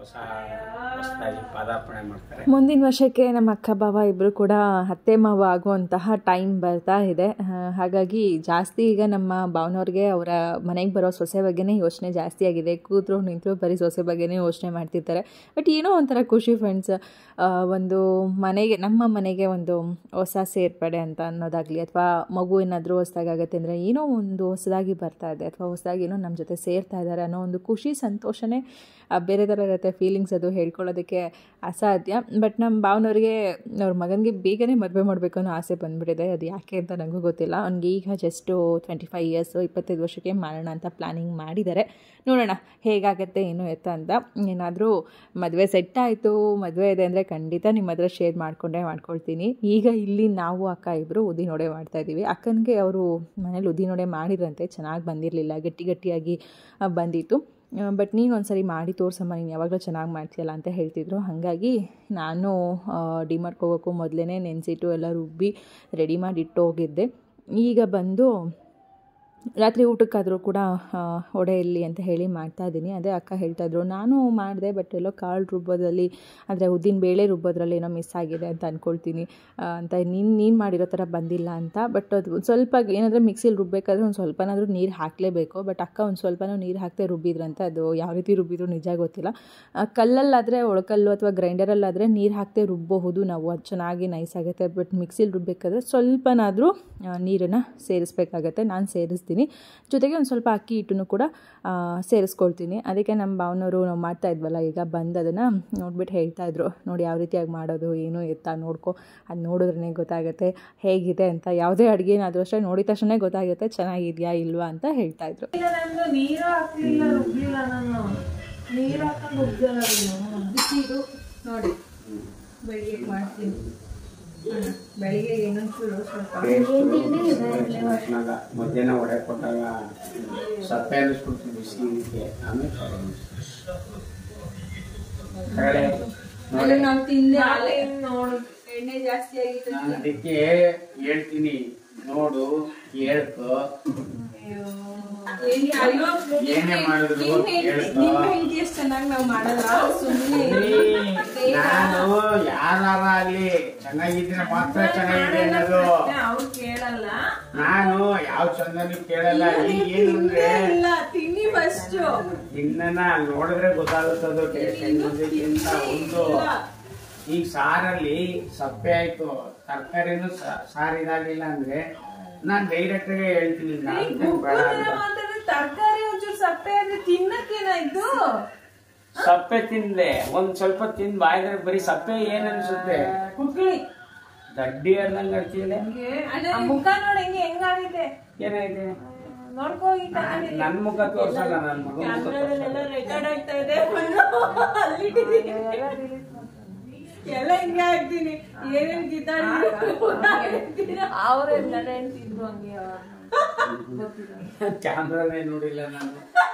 ಹೊಸದಾಗಿ ಪಾದಾರ್ಪಣೆ ಮಾಡ್ತಾರೆ. ಮುಂದಿನ ವರ್ಷಕ್ಕೆ ನಮ್ಮ ಅಕ್ಕ ಬಾವ ಇಬ್ರು ಕೂಡ ಅತ್ತೆ ಮಾವ ಆಗುವಂತಹ ಟೈಮ್ ಬರ್ತಾ ಇದೆ. ಹಾಗಾಗಿ ಜಾಸ್ತಿ ಈಗ ನಮ್ಮ ಭಾವನವ್ರಿಗೆ ಅವರ ಮನೆಗೆ ಬರೋ ಸೊಸೆ ಬಗ್ಗೆನೇ ಯೋಚನೆ ಜಾಸ್ತಿ ಆಗಿದೆ. ಕೂತ್ರು ನಿಂತರು ಬರೀ ಸೊಸೆ ಬಗ್ಗೆನೇ ಯೋಚನೆ ಮಾಡ್ತಿರ್ತಾರೆ. ಬಟ್ ಏನೋ ಒಂಥರ ಖುಷಿ ಫ್ರೆಂಡ್ಸ್. ಒಂದು ನಮ್ಮ ಮನೆಗೆ ಒಂದು ಹೊಸ ಸೇರ್ಪಡೆ ಅಂತ ಅನ್ನೋದಾಗಲಿ, ಅಥವಾ ಮಗು ಏನಾದರೂ ಹೊಸದಾಗತ್ತೆ ಅಂದರೆ ಏನೋ ಒಂದು ಹೊಸದಾಗಿ ಬರ್ತಾ ಇದೆ, ಅಥವಾ ಹೊಸದಾಗಿ ಏನೋ ನಮ್ಮ ಜೊತೆ ಸೇರ್ತಾ ಇದ್ದಾರೆ ಅನ್ನೋ ಒಂದು ಖುಷಿ, ಸಂತೋಷನೇ ಬೇರೆ ಥರ ಇರುತ್ತೆ. ಫೀಲಿಂಗ್ಸ್ ಅದು ಹೇಳ್ಕೊಳ್ಳೋದಕ್ಕೆ ಅಸಾಧ್ಯ. ಬಟ್ ನಮ್ಮ ಭಾವನವ್ರಿಗೆ ಅವ್ರ ಮಗನಿಗೆ ಬೇಗನೆ ಮದುವೆ ಮಾಡಬೇಕು ಅನ್ನೋ ಆಸೆ ಬಂದುಬಿಟ್ಟಿದೆ. ಅದು ಯಾಕೆ ಅಂತ ನನಗೂ ಗೊತ್ತಿಲ್ಲ. ಅವ್ನಿಗೆ ಈಗ ಜಸ್ಟು 25 ಇಯರ್ಸ್, 25 ವರ್ಷಕ್ಕೆ ಮಾಡೋಣ ಅಂತ ಪ್ಲ್ಯಾನಿಂಗ್ ಮಾಡಿದ್ದಾರೆ. ನೋಡೋಣ ಹೇಗಾಗತ್ತೆ ಏನು ಎತ್ತ ಅಂತ. ಏನಾದರೂ ಮದುವೆ ಸೆಟ್ ಆಯಿತು, ಮದುವೆ ಇದೆ ಅಂದರೆ ಖಂಡಿತ ನಿಮ್ಮ ಹತ್ರ ಶೇರ್ ಮಾಡ್ಕೊಳ್ತೀನಿ. ಈಗ ಇಲ್ಲಿ ನಾವು ಅಕ್ಕ ಇಬ್ಬರು ಉದ್ದಿನೋಡೆ ಮಾಡ್ತಾಯಿದ್ದೀವಿ. ಅಕ್ಕನಿಗೆ ಅವರು ಮನೇಲಿ ಉದ್ದಿನೋಡೆ ಮಾಡಿದ್ರಂತೆ, ಚೆನ್ನಾಗಿ ಬಂದಿರಲಿಲ್ಲ, ಗಟ್ಟಿಯಾಗಿ ಬಂದಿತ್ತು. ಬಟ್ ನೀನು ಒಂದ್ಸರಿ ಮಾಡಿ ತೋರ್ಸಮ್ಮ, ನೀನು ಯಾವಾಗಲೂ ಚೆನ್ನಾಗಿ ಮಾಡ್ತೀಯಲ್ಲ ಅಂತ ಹೇಳ್ತಿದ್ರು. ಹಾಗಾಗಿ ನಾನು ಡಿಮಾರ್ಟ್ಗೆ ಹೋಗೋಕ್ಕೂ ಮೊದಲೇ ನೆನೆಸಿಟ್ಟು ಎಲ್ಲ ರುಬ್ಬಿ ರೆಡಿ ಮಾಡಿ ಇಟ್ಟು ಹೋಗಿದ್ದೆ. ಈಗ ಬಂದು ರಾತ್ರಿ ಊಟಕ್ಕಾದರೂ ಕೂಡ ವಡೆ ಇರಲಿ ಅಂತ ಹೇಳಿ ಮಾಡ್ತಾಯಿದ್ದೀನಿ. ಅದೇ ಅಕ್ಕ ಹೇಳ್ತಾಯಿದ್ರು, ನಾನು ಮಾಡಿದೆ ಬಟ್ ಎಲ್ಲೋ ಕಾಳು ರುಬ್ಬೋದ್ರಲ್ಲಿ, ಅಂದರೆ ಉದ್ದಿನ ಬೇಳೆ ರುಬ್ಬೋದ್ರಲ್ಲಿ ಏನೋ ಮಿಸ್ ಆಗಿದೆ ಅಂತ ಅಂದ್ಕೊಳ್ತೀನಿ ಅಂತ. ನೀನು ಮಾಡಿರೋ ಥರ ಬಂದಿಲ್ಲ ಅಂತ. ಬಟ್ ಅದು ಸ್ವಲ್ಪ ಏನಾದರೂ ಮಿಕ್ಸಿಲಿ ರುಬ್ಬೇಕಾದ್ರೆ ಒಂದು ಸ್ವಲ್ಪನಾದರೂ ನೀರು ಹಾಕಲೇಬೇಕು. ಬಟ್ ಅಕ್ಕ ಒಂದು ಸ್ವಲ್ಪನೂ ನೀರು ಹಾಕದೆ ರುಬ್ಬಿದ್ರಂತೆ. ಅದು ಯಾವ ರೀತಿ ರುಬ್ಬಿದ್ರು ನಿಜ ಗೊತ್ತಿಲ್ಲ. ಕಲ್ಲಲ್ಲಾದರೆ, ಒಳಕಲ್ಲು ಅಥವಾ ಗ್ರೈಂಡರಲ್ಲಾದರೆ ನೀರು ಹಾಕದೆ ರುಬ್ಬಬಹುದು ನಾವು, ಅದು ಚೆನ್ನಾಗಿ ನೈಸ್ ಆಗುತ್ತೆ. ಬಟ್ ಮಿಕ್ಸಿಲಿ ರುಬ್ಬೇಕಾದ್ರೆ ಸ್ವಲ್ಪನಾದರೂ ನೀರನ್ನು ಸೇರಿಸ್ಬೇಕಾಗತ್ತೆ. ನಾನು ಸೇರಿಸ್ತೀನಿ. ಜೊತೆಗೆ ಒಂದು ಸ್ವಲ್ಪ ಅಕ್ಕಿ ಹಿಟ್ಟನ್ನು ಕೂಡ ಸೇರಿಸ್ಕೊಳ್ತೀನಿ. ಅದಕ್ಕೆ ನಮ್ಮ ಭಾವನವರು ನಾವು ಮಾಡ್ತಾ ಇದ್ವಲ್ಲ, ಈಗ ಬಂದು ಅದನ್ನು ನೋಡ್ಬಿಟ್ಟು ಹೇಳ್ತಾಯಿದ್ರು, ನೋಡಿ ಯಾವ ರೀತಿಯಾಗಿ ಮಾಡೋದು ಏನು ಎತ್ತ ನೋಡ್ಕೊ, ಅದು ನೋಡಿದ್ರೇ ಗೊತ್ತಾಗುತ್ತೆ ಹೇಗಿದೆ ಅಂತ. ಯಾವುದೇ ಅಡುಗೆನಾದರೂ ಅಷ್ಟೇ ನೋಡಿದ ತಕ್ಷಣ ಗೊತ್ತಾಗುತ್ತೆ ಚೆನ್ನಾಗಿದೆಯಾ ಇಲ್ವಾ ಅಂತ ಹೇಳ್ತಾಯಿದ್ರು. ನೀರು ಹಾಕಲಿಲ್ಲ, ರುಬ್ಬಿಲ್ಲ. ನಾನು ನೀರು ಹಾಕೊಂಡು ರುಬ್ಬಿಲ್ಲ. ಬಿಸಿದು ನೋಡಿ ಬೆಳಿಗ್ಗೆ ಮಾಡ್ತೀನಿ. ಬೆಳಿಗ್ಗೆ ಏನಂತೂ ಮಧ್ಯಾಹ್ನ ಒಡೆ ಕೊಟ್ಟಾಗ ಸಪ್ಪೆ ಅನ್ನಿಸ್ಬಿಡ್ತು ಬಿಸಿ ಇದಕ್ಕೆ. ಆಮೇಲೆ ನಾವು ತಿಂದೆ ನೋಡು ಎಣ್ಣೆ ಜಾಸ್ತಿ ಆಗಿತ್ತು. ನಾನು ಅದಕ್ಕೆ ಹೇಳ್ತೀನಿ, ನೋಡು ಹೇಳ್ಕೊ. ಏನೇ ಮಾಡಿದ್ರು ಹೇಳ್ಕೊ. ಎಷ್ಟು ಚೆನ್ನಾಗಿ ನಾವು ಮಾಡಲ್ಲ ಸುಮ್ಮನೆ ನಾನು ಯಾರಾಗಲಿ ಚೆನ್ನಾಗಿದ್ರೆ ಮಾತ್ರ ಚೆನ್ನಾಗಿದೆ ಅನ್ನೋದು. ಅವ್ರು ಕೇಳಲ್ಲ. ನಾನು ಯಾವ ಚಂದನೂ ಕೇಳಲ್ಲ. ಈಗ ಏನು ಅಂದ್ರೆ ಇಲ್ಲ ತಿನ್ನಿ ಫಸ್ಟ್. ಇನ್ನನ್ನ ನೋಡಿದ್ರೆ ಗೊತ್ತಾಗುತ್ತದು ಟೇಸ್ಟ್ ಹೆಂಗಿಂತ ಒಂದು. ಈಗ ಸಾರಲ್ಲಿ ಸಪ್ಪೆ ಆಯ್ತು, ತರಕಾರಿನೂ ಸಾರು ಇದಾಗಿಲ್ಲ ಅಂದ್ರೆ ನಾನ್ ಡೈರೆಕ್ಟ್ ಆಗಿ ಹೇಳ್ತೀನಿ ಬೇಡ ಅಂತ. ತರಕಾರಿ ಒಂಚೂರು ಸಪ್ಪೆ ಆದ್ರೆ ತಿನ್ನಕ್ಕೇನಾಯ್ತು? ಸಪ್ಪೆ ತಿಂದೆ ಒಂದ್ ಸ್ವಲ್ಪ ತಿಂದ್ ಬಾಯಿದ್ರೆ ಬರೀ ಸಪ್ಪೆ ಏನ್ ಅನ್ಸುತ್ತೆ? ಕುತ್ಕೊಳ್ಳಿ. ದಡ್ಡಿ ಅನ್ನಂಗ್ ಅರ್ತಿಲ್ಲ. ಮುಖ ನೋಡಿ ಹೆಂಗಾಗಿದೆ. ಏನಾಗಿದೆ ನೋಡ್ಕೋ. ನನ್ ಮುಖ ತೋರ್ಸಲ್ಲ, ನನ್ ಮಗ ರೆಕಾರ್ಡ್ ಆಗ್ತಾ ಇದೆ. ಎಲ್ಲ ಹಿಂಗೆ ಆಗ್ತೀನಿ. ಏನೇನ್ ಕಿತ್ತಾಡ್ತೀನಿ ಅವ್ರೆ ತಿಂದ್ರು ಹಂಗೆ. ಕ್ಯಾಮ್ರಾನೇ ನೋಡಿಲ್ಲ ನಾನು.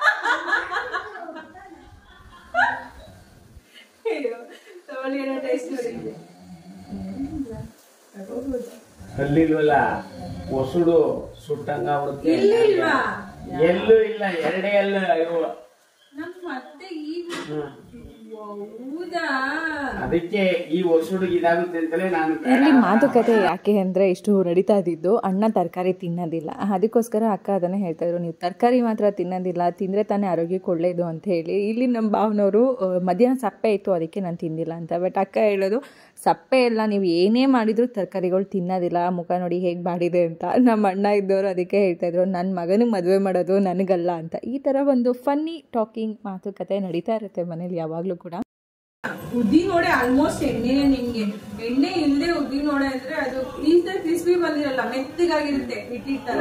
ಅಲ್ಲಿಲ್ವಲ್ಲ ಹೊಸುಡು ಸುಟ್ಟಂಗ ಆಗ್ಬಿಡುತ್ತೆ. ಎಲ್ಲೂ ಇಲ್ಲ, ಎರಡೇ ಅಲ್ಲ ಇವು. ಮತ್ತೆ ಈಗ ಹೌದಾ? ಅದಕ್ಕೆ ಈ ಹೊಸುಡು ಇದಾಗುತ್ತೆ ಅಂತಲೇ ನಾನು. ಇಲ್ಲಿ ಮಾತುಕತೆ ಯಾಕೆ ಅಂದರೆ ಇಷ್ಟು ನಡೀತಾ ಇದ್ದಿದ್ದು, ಅಣ್ಣ ತರಕಾರಿ ತಿನ್ನೋದಿಲ್ಲ, ಅದಕ್ಕೋಸ್ಕರ ಅಕ್ಕ ಅದನ್ನೇ ಹೇಳ್ತಾ ಇದ್ರು, ನೀವು ತರಕಾರಿ ಮಾತ್ರ ತಿನ್ನೋದಿಲ್ಲ, ತಿಂದರೆ ತಾನೇ ಆರೋಗ್ಯಕ್ಕೆ ಒಳ್ಳೆಯದು ಅಂತ ಹೇಳಿ. ಇಲ್ಲಿ ನಮ್ಮ ಭಾವನವರು ಮಧ್ಯಾಹ್ನ ಸಪ್ಪೆ ಇತ್ತು ಅದಕ್ಕೆ ನಾನು ತಿಂದಿಲ್ಲ ಅಂತ. ಬಟ್ ಅಕ್ಕ ಹೇಳೋದು ಸಪ್ಪೆ ಎಲ್ಲ ನೀವು ಏನೇ ಮಾಡಿದ್ರು ತರಕಾರಿಗಳು ತಿನ್ನೋದಿಲ್ಲ, ಮುಖ ನೋಡಿ ಹೇಗೆ ಬಾಡಿದೆ ಅಂತ. ನಮ್ಮ ಅಣ್ಣ ಇದ್ದವರು ಅದಕ್ಕೆ ಹೇಳ್ತಾಯಿದ್ರು, ನನ್ನ ಮಗನಿಗೆ ಮದುವೆ ಮಾಡೋದು ನನಗಲ್ಲ ಅಂತ. ಈ ಥರ ಒಂದು ಫನ್ನಿ ಟಾಕಿಂಗ್ ಮಾತುಕತೆ ನಡೀತಾ ಇರುತ್ತೆ ಮನೇಲಿ ಯಾವಾಗಲೂ ಕೂಡ. ಉದ್ದಿನ ವಡೆ ಆಲ್ಮೋಸ್ಟ್ ಎಣ್ಣೆನೆ. ನಿಮ್ಗೆ ಎಣ್ಣೆ ಇಲ್ಲದೆ ಉದ್ದಿನ ವಡೆ ಅಂದ್ರೆ ಅದು ಕ್ರಿಸ್ಪಿ ಬಂದಿರಲ್ಲ, ಮೆತ್ತಗಾಗಿರುತ್ತೆ. ಇಟ್ಟಿರ್ತಾರ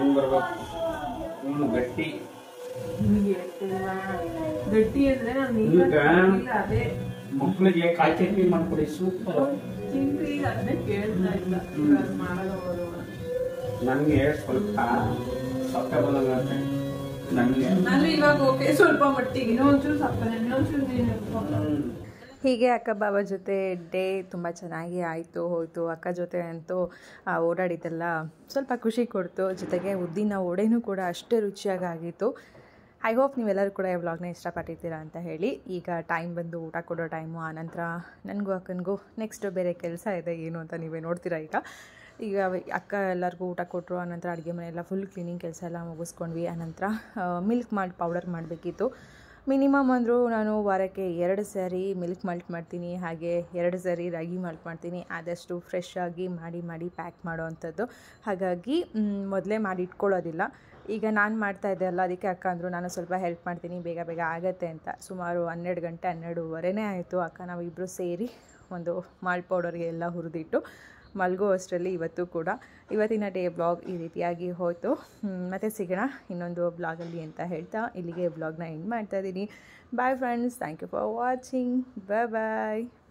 ಗಟ್ಟಿ ಗಟ್ಟಿ ಅಂದ್ರೆ ನಾನು ಅದೇ ಮಕ್ಕಳಿಗೆ ಕಾಯಿ ಚಟ್ನಿ ಮಾಡ್ಕೊಡಿ, ಸೂಪರ್. ತಿಂದ್ರಿ ಅದನ್ನೇ ಕೇಳ್ತಾ ಇಲ್ಲ ಮಾಡೋದು. ನನಗೆ ಸ್ವಲ್ಪ ಸಪ್ಪೆ ಬಂದಂಗೆ ನನಗೆ. ನಾನು ಇವಾಗ ಓಕೆ ಸ್ವಲ್ಪ ಮಟ್ಟಿಗೆ ಇನ್ನೊಂಚೂರು ಸಪ್ಪನೆ ಇನ್ನೊಂಚೂರು. ಹೀಗೆ ಅಕ್ಕ ಬಾಬಾ ಜೊತೆ ಡೇ ತುಂಬ ಚೆನ್ನಾಗಿ ಆಯಿತು ಹೋಯಿತು. ಅಕ್ಕ ಜೊತೆ ಅಂತೂ ಓಡಾಡಿದ್ದೆಲ್ಲ ಸ್ವಲ್ಪ ಖುಷಿ ಕೊಡ್ತು. ಜೊತೆಗೆ ಉದ್ದಿನ ವಡೆನೂ ಕೂಡ ಅಷ್ಟೇ ರುಚಿಯಾಗಿ ಆಗಿತ್ತು. ಐ ಹೋಪ್ ನೀವೆಲ್ಲರೂ ಕೂಡ ಈ ವ್ಲಾಗ್ನ ಇಷ್ಟಪಟ್ಟಿದ್ದೀರಾ ಅಂತ ಹೇಳಿ. ಈಗ ಟೈಮ್ ಬಂದು ಊಟ ಕೊಡೋ ಟೈಮು. ಆನಂತರ ನನಗೂ ಅಕ್ಕನಿಗೂ ನೆಕ್ಸ್ಟ್ ಬೇರೆ ಕೆಲಸ ಇದೆ, ಏನು ಅಂತ ನೀವೇ ನೋಡ್ತೀರಾ. ಈಗ ಅಕ್ಕ ಎಲ್ಲರಿಗೂ ಊಟ ಕೊಟ್ಟರು. ಆನಂತರ ಅಡುಗೆ ಮನೆಯೆಲ್ಲ ಫುಲ್ ಕ್ಲೀನಿಂಗ್ ಕೆಲಸ ಎಲ್ಲ ಮುಗಿಸ್ಕೊಂಡ್ವಿ. ಆನಂತರ ಮಿಲ್ಕ್ ಮಾಲ್ಟ್ ಪೌಡರ್ ಮಾಡಬೇಕಿತ್ತು. ಮಿನಿಮಮ್ ಅಂದರೂ ನಾನು ವಾರಕ್ಕೆ 2 ಸಾರಿ ಮಿಲ್ಕ್ ಮಾಲ್ಟ್ ಮಾಡ್ತೀನಿ, ಹಾಗೆ 2 ಸಾರಿ ರಾಗಿ ಮಾಲ್ಟ್ ಮಾಡ್ತೀನಿ. ಆದಷ್ಟು ಫ್ರೆಶ್ ಆಗಿ ಮಾಡಿ ಪ್ಯಾಕ್ ಮಾಡೋ ಅಂಥದ್ದು. ಹಾಗಾಗಿ ಮೊದಲೇ ಮಾಡಿ ಇಟ್ಕೊಳ್ಳೋದಿಲ್ಲ. ಈಗ ನಾನು ಮಾಡ್ತಾಯಿದ್ದೆ ಅಲ್ಲ, ಅದಕ್ಕೆ ಅಕ್ಕ ಅಂದರು ನಾನು ಸ್ವಲ್ಪ ಹೆಲ್ಪ್ ಮಾಡ್ತೀನಿ, ಬೇಗ ಆಗತ್ತೆ ಅಂತ. ಸುಮಾರು 12 ಗಂಟೆ 12:15 ಆಯಿತು. ಅಕ್ಕ ನಾವಿಬ್ಬರು ಸೇರಿ ಒಂದು ಮಾಲ್ಟ್ ಪೌಡರ್ಗೆ ಎಲ್ಲ ಹುರಿದಿಟ್ಟು ಮಲ್ಗೋ ಅಷ್ಟರಲ್ಲಿ ಇವತ್ತು ಕೂಡ ಇವತ್ತಿನ ಡೇ ಬ್ಲಾಗ್ ಈ ರೀತಿಯಾಗಿ ಹೋಯಿತು. ಮತ್ತೆ ಸಿಗೋಣ ಇನ್ನೊಂದು ಬ್ಲಾಗಲ್ಲಿ ಅಂತ ಹೇಳ್ತಾ ಇಲ್ಲಿಗೆ ಬ್ಲಾಗ್ನ ಎಂಡ್ ಮಾಡ್ತಾಯಿದ್ದೀನಿ. Bye friends, thank you for watching. Bye.